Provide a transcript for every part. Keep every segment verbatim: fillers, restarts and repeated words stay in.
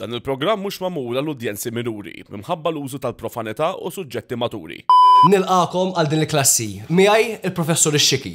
Dan il-programm mhux magħmul għall-udjenzi minuri, minħabba l-użu tal-profanità u suġġetti maturi. Nilqakom għal din il-klassi. Miegħi il-Professur Xiki.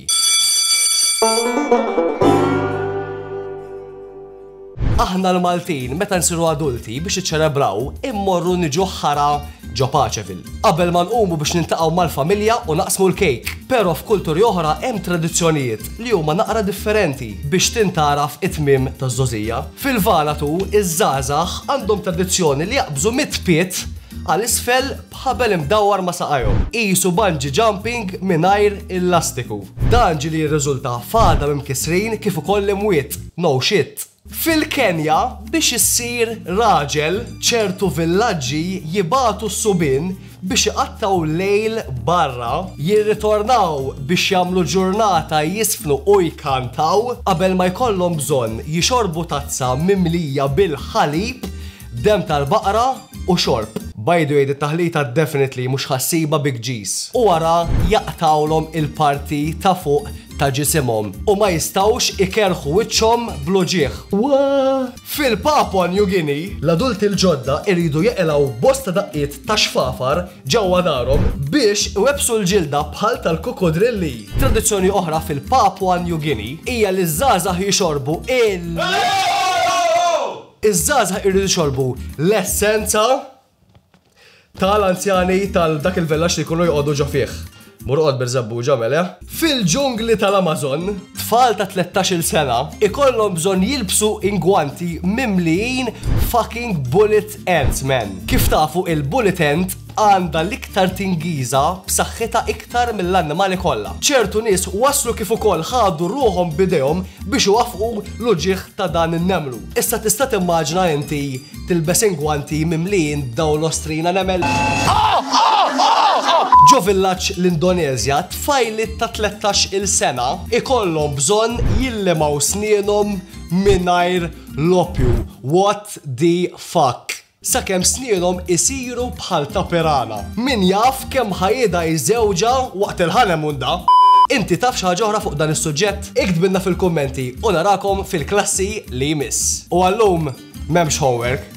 Aħna l-Maltin meta nsiru adulti biex iċċelebraw immorru niġu ħara ġo Paceville. Qabel ma nqumu biex niltaqgħu mal-familja u naqsmu l-kejk. Però f'kulturi oħra hemm tradizzjonijiet li huma naqra differenti biex tintaraf it-tmiem taż-żożija. Fil-Valatu iż-żgħażagħ għandhom tradizzjoni li jaqbżu mit-tpiet għal-isfel bħabel imdawwar ma' saqajhom. Qisu bungee jumping mingħajr il-lastiku. Dan ġieli jirriżulta f'għada mkisrin kif ukoll imwiet. No shit. Fil-Kenja biex issir raġel ċertu villaġġi jibatu s-subin biex iqattaw lejl barra, jirritornaw biex jagħmlu ġurnata jisfnu u jkantaw qabel ma jkollhom bżonn jixorbu tazza mimlija bil-ħalib, dem tal-baqra u xorb. By the way, it-taħlita definitely mhux ħassiba big G's. U wara jaqtawlhom il-parti ta' fuq ta' ġisimhom u ma jistawx ikerħu wiċċhom bluġieħ. Fil-Papua New Guinea, l-adulti l-ġodda iridu jeqilgħu bosta daqqiet ta' xfafar ġewwa darhom biex iwebsu l-ġilda bħal tal-kokodrilli. Tradizzjoni oħra fil-Papua New Guinea hija li ż-żgħażagħ jixorbu il- Iż-żgħażagħ iridu jxorbu l-essenza tal-anzjani tal-dak il-villaġġ li jkunu jqogħdu ġo fih. Murqod bil-żabbu ġamel, eh? Fil-ġungli tal-Amazon, tfal ta' tlettax-il sena ikollhom bżonn jilbsu ingwanti mimlijin fucking bullet ants, man. Kif tafu il-bullet ant għandha l-iktar tingiża b'saħħitha iktar mill-annimali kollha. ċertu nies waslu kif ukoll ħadu ruħhom bidejhom biex iwaffqu l-uġigħ ta' dan in-nemlu. Issa tista' timmaġina inti tilbes ingwanti mimlijin b'dawn l-ostrina nemel. Ġo villaġġ l-Indonezja tfajlit ta' tlettax-il sena ikollhom bżonn jillimaw snienhom mingħajr l-opju. What the fuck? Sakemm snienhom isiru bħal ta' pirana. Min jaf kemm ħajjeda jiżewġa waqt il-ħanemun da? Inti taf xi ħaġa oħra fuq dan is-suġġett? Iktbilna fil-kummenti u narakom fil-klassi li jmiss. U għallum m'hemmx homework.